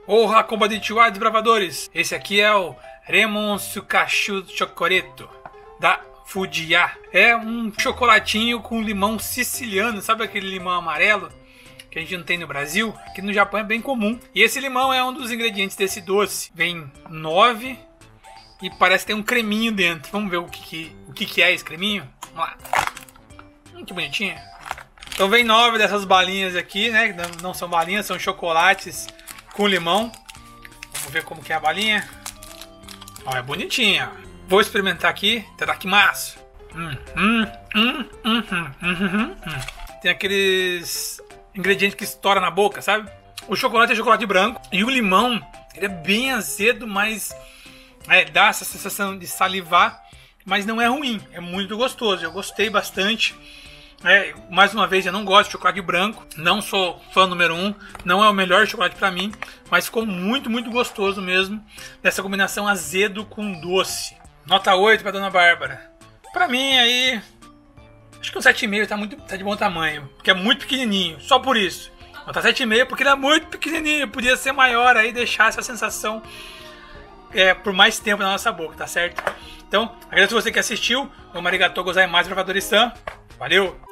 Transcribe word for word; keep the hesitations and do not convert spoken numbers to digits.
Olá, konbanitiwa, desbravadores! Esse aqui é o Lemon Sukachu Chocoreto da Fujiya. É um chocolatinho com limão siciliano, sabe aquele limão amarelo que a gente não tem no Brasil? Aqui no Japão é bem comum. E esse limão é um dos ingredientes desse doce. Vem nove e parece ter um creminho dentro. Vamos ver o que, que, o que, que é esse creminho? Vamos lá. Hum, que bonitinho. Então vem nove dessas balinhas aqui, né? Não, não são balinhas, são chocolates com limão. Vamos ver como que é a balinha. Ó, é bonitinha. Vou experimentar aqui. Tadakimasu. Hum, hum, hum, hum, hum, hum, hum. Tem aqueles ingredientes que estoura na boca, sabe? O chocolate é chocolate branco e o limão, ele é bem azedo, mas é, dá essa sensação de salivar, mas não é ruim, é muito gostoso. Eu gostei bastante. É, mais uma vez, eu não gosto de chocolate branco, não sou fã número um, não é o melhor chocolate pra mim, mas ficou muito, muito gostoso mesmo, dessa combinação azedo com doce. Nota oito pra Dona Bárbara. Pra mim aí, acho que um sete vírgula cinco tá, muito, tá de bom tamanho, porque é muito pequenininho, só por isso. Nota sete vírgula cinco porque ele é muito pequenininho, podia ser maior aí, deixar essa sensação é, por mais tempo na nossa boca, tá certo? Então, agradeço você que assistiu, o arigatou gozaimasu, desbravadores-san. Valeu!